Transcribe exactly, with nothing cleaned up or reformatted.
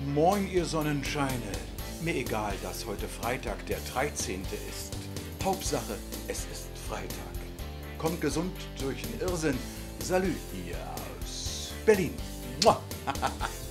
Moin, ihr Sonnenscheine. Mir egal, dass heute Freitag der dreizehnte ist. Hauptsache, es ist Freitag. Kommt gesund durch den Irrsinn. Salü hier aus Berlin. Mua.